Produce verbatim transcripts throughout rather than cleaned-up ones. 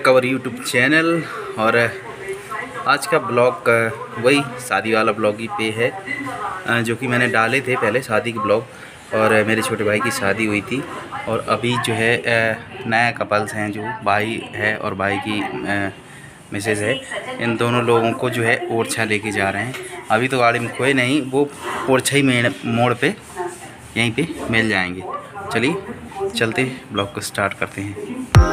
Take cover YouTube channel. और आज का ब्लॉग वही शादी वाला ब्लॉग ही पे है जो कि मैंने डाले थे पहले, शादी के ब्लॉग। और मेरे छोटे भाई की शादी हुई थी और अभी जो है नया कपल्स हैं, जो भाई है और भाई की मिसेज है, इन दोनों लोगों को जो है ओरछा लेके जा रहे हैं। अभी तो गाड़ी में कोई नहीं, वो ओरछा ही मेड़ मोड़ पे यहीं पे मिल जाएंगे। चलिए चलते ब्लॉग को स्टार्ट करते हैं।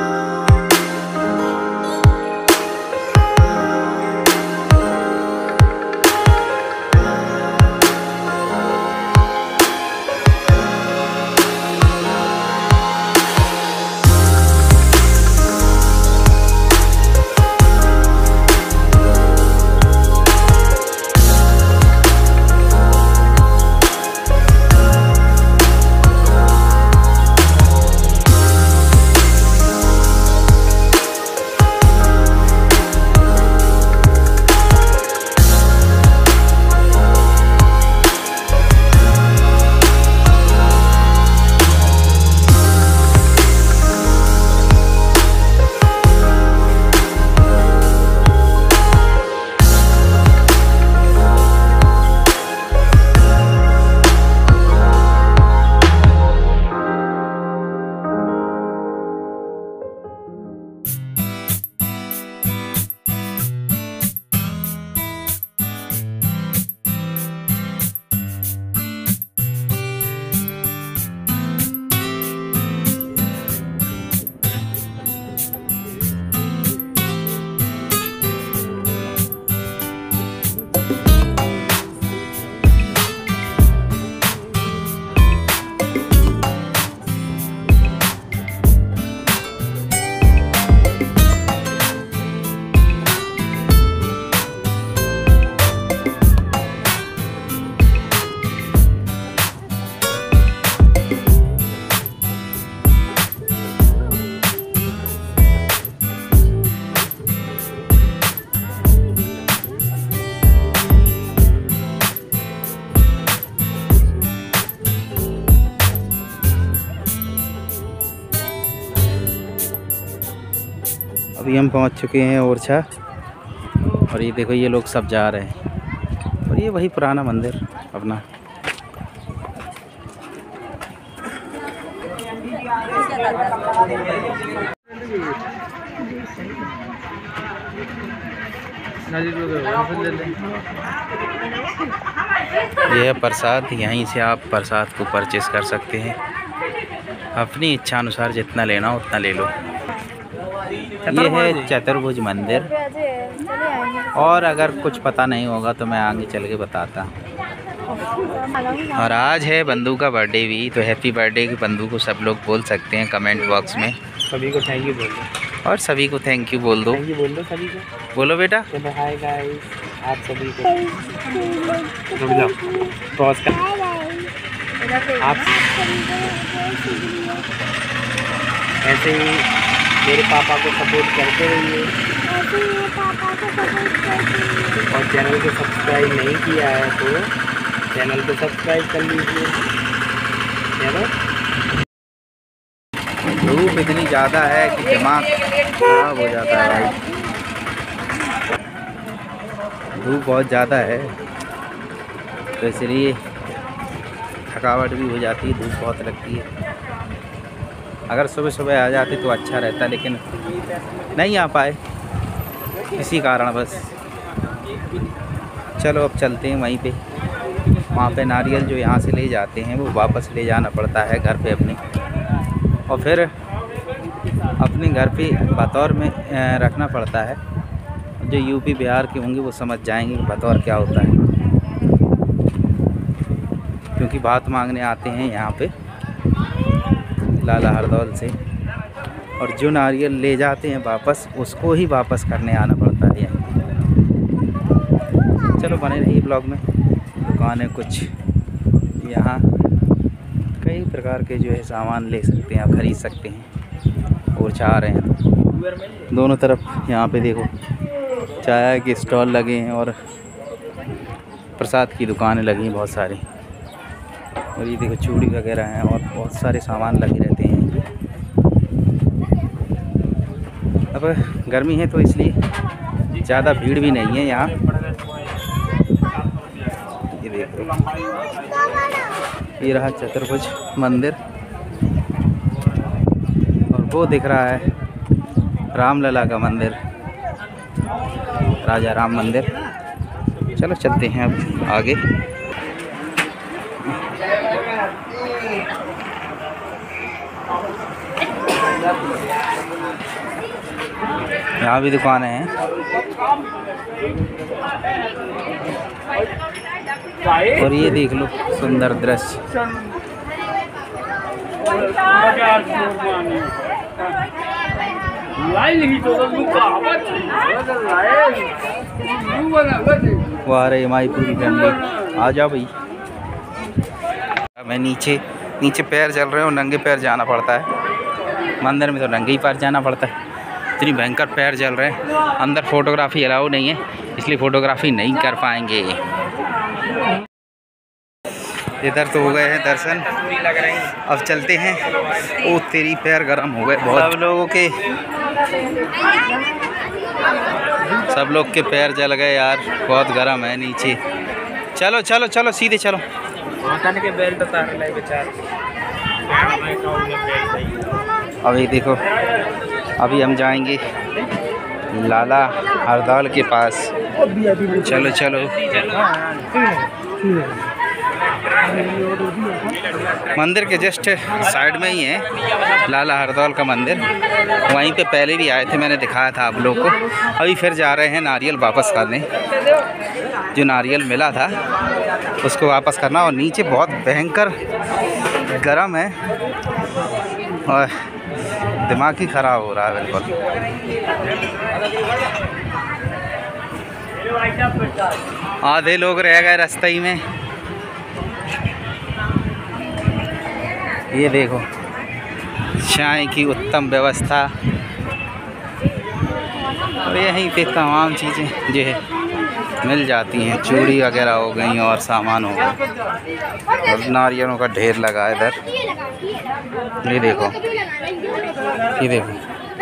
अभी हम पहुंच चुके हैं ओरछा और ये देखो ये लोग सब जा रहे हैं और ये वही पुराना मंदिर अपना। ये है प्रसाद, यहीं से आप प्रसाद को परचेस कर सकते हैं, अपनी इच्छा अनुसार जितना लेना उतना ले लो। ये है चतुर्भुज मंदिर, और अगर कुछ पता नहीं होगा तो मैं आगे चल के बताता हूँ। और आज है बंधु का बर्थडे भी, तो हैप्पी बर्थडे की बंधु को सब लोग बोल सकते हैं कमेंट बॉक्स में। सभी को थैंक यू बोल दो, और सभी को थैंक यू बोल दो। थैंक यू बोल दो सभी को। बोलो बेटा। चलो हाय गाइस, आप सभी को रुक जाओ, पॉज कर। आप ऐसे ही मेरे पापा को सपोर्ट करते रहिए, और चैनल को सब्सक्राइब नहीं किया है तो चैनल को सब्सक्राइब कर लीजिए। चलो, धूप इतनी ज़्यादा है कि दिमाग खराब हो जाता है भाई, धूप बहुत ज़्यादा है तो इसलिए थकावट भी हो जाती है, धूप बहुत लगती है। अगर सुबह सुबह आ जाते तो अच्छा रहता, लेकिन नहीं आ पाए इसी कारण बस। चलो अब चलते हैं वहीं पे, वहाँ पे नारियल जो यहाँ से ले जाते हैं वो वापस ले जाना पड़ता है घर पे अपने, और फिर अपने घर पे बतौर में रखना पड़ता है। जो यूपी बिहार के होंगे वो समझ जाएंगे कि बतौर क्या होता है, क्योंकि बात मांगने आते हैं यहाँ पे लाला हरदौल से, और जो नारियल ले जाते हैं वापस उसको ही वापस करने आना पड़ता है यहाँ। चलो बने रहिए ब्लॉग में। दुकान है कुछ यहाँ, कई प्रकार के जो है सामान ले सकते हैं, आप खरीद सकते हैं। और चाह रहे हैं तो दोनों तरफ यहाँ पे देखो चाय के स्टॉल लगे हैं और प्रसाद की दुकानें लगी हैं बहुत सारी। और ये देखो चूड़ी वगैरह हैं और बहुत सारे सामान लगे रहते हैं। अब गर्मी है तो इसलिए ज़्यादा भीड़ भी नहीं है यहाँ। ये देखो, ये रहा चतुर्भुज मंदिर और वो दिख रहा है रामलला का मंदिर, राजा राम मंदिर। चलो चलते हैं अब आगे। यहाँ भी दुकानें हैं। और ये देख लो सुंदर दृश्य। वाह रे हमारी पूरी फैमिली आ जाओ भाई। मैं नीचे नीचे पैर चल रहे हो, नंगे पैर जाना पड़ता है। मंदिर में तो नंगे ही पैर जाना पड़ता है, इतनी भयंकर पैर चल रहे हैं। अंदर फोटोग्राफी अलाउ नहीं है, इसलिए फोटोग्राफी नहीं कर पाएंगे। इधर तो हो गए हैं दर्शन, अब चलते हैं। ओ तेरी पैर गरम हो गए बहुत। सब लोगों के सब लोग के पैर जल गए यार, बहुत गरम है नीचे। चलो चलो चलो सीधे चलो। के बेल्ट उतार ले बेचारे। अभी देखो, अभी हम जाएंगे लाला हरदौल के पास। चलो चलो। मंदिर के जस्ट साइड में ही है लाला हरदौल का मंदिर। वहीं पे पहले भी आए थे, मैंने दिखाया था आप लोग को। अभी फिर जा रहे हैं नारियल वापस करने, जो नारियल मिला था उसको वापस करना। और नीचे बहुत भयंकर गर्म है और दिमाग ही ख़राब हो रहा है बिल्कुल। आधे लोग रह गए रास्ते ही में। ये देखो चाय की उत्तम व्यवस्था और यहीं पे तमाम चीज़ें जो है मिल जाती हैं। चूड़ी वगैरह हो गई और सामान हो गया और नारियलों का ढेर लगा है इधर। ये देखो, ये देखो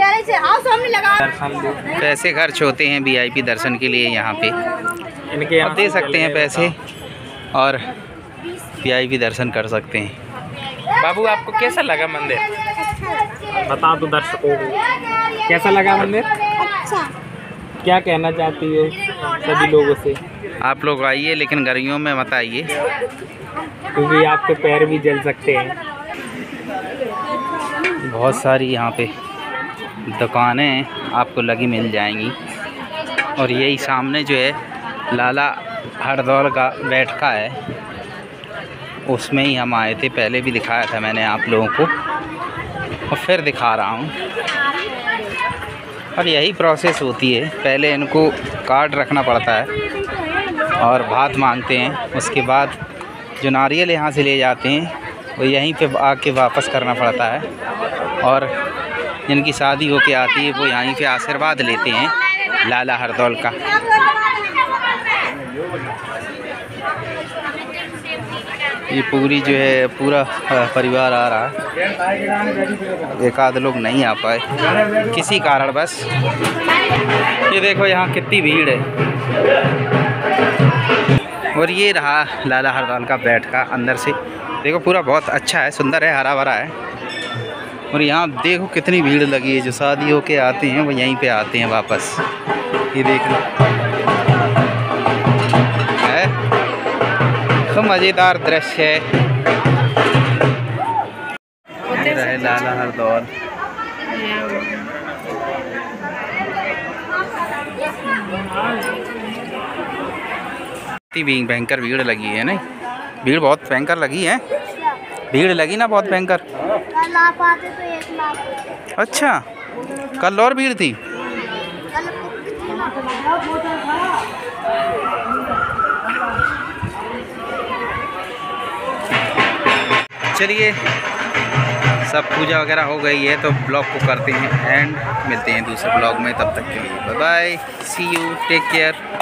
पैसे खर्च होते हैं वीआईपी दर्शन के लिए यहाँ पे। इनके आप दे सकते हैं पैसे और वीआईपी दर्शन कर सकते हैं। बाबू आपको कैसा लगा मंदिर? बता दो दर्शकों को कैसा लगा मंदिर। अच्छा। क्या कहना चाहती हो सभी लोगों से? आप लोग आइए, लेकिन गर्मियों में मत आइए क्योंकि आपके पैर भी जल सकते हैं। बहुत सारी यहाँ पे दुकानें आपको लगी मिल जाएंगी। और यही सामने जो है लाला हरदौल का बैठका है, उसमें ही हम आए थे। पहले भी दिखाया था मैंने आप लोगों को और फिर दिखा रहा हूँ। और यही प्रोसेस होती है, पहले इनको कार्ड रखना पड़ता है और भात मांगते हैं। उसके बाद जो नारियल यहाँ से ले जाते हैं वो यहीं पे आके वापस करना पड़ता है। और जिनकी शादी होके आती है वो यहीं पे आशीर्वाद लेते हैं लाला हरदौल का। ये पूरी जो है पूरा परिवार आ रहा है, एक आध लोग नहीं आ पाए किसी कारण बस। ये देखो यहाँ कितनी भीड़ है। और ये रहा लाला हरदौल का बैठका। अंदर से देखो पूरा बहुत अच्छा है, सुंदर है, हरा भरा है। और यहाँ देखो कितनी भीड़ लगी है। जो शादी होके आते हैं वो यहीं पे आते हैं वापस। ये देख लो है तो मज़ेदार दृश्य है। ये रहे लाला हरदौल। इतनी भयंकर भीड़ लगी है नहीं, भीड़ बहुत भयंकर लगी है। भीड़ लगी ना बहुत भयंकर। अच्छा, कल और भीड़ थी। चलिए सब पूजा वगैरह हो गई है तो ब्लॉग को करते हैं एंड मिलते हैं दूसरे ब्लॉग में। तब तक के लिए bye bye, see you, take care.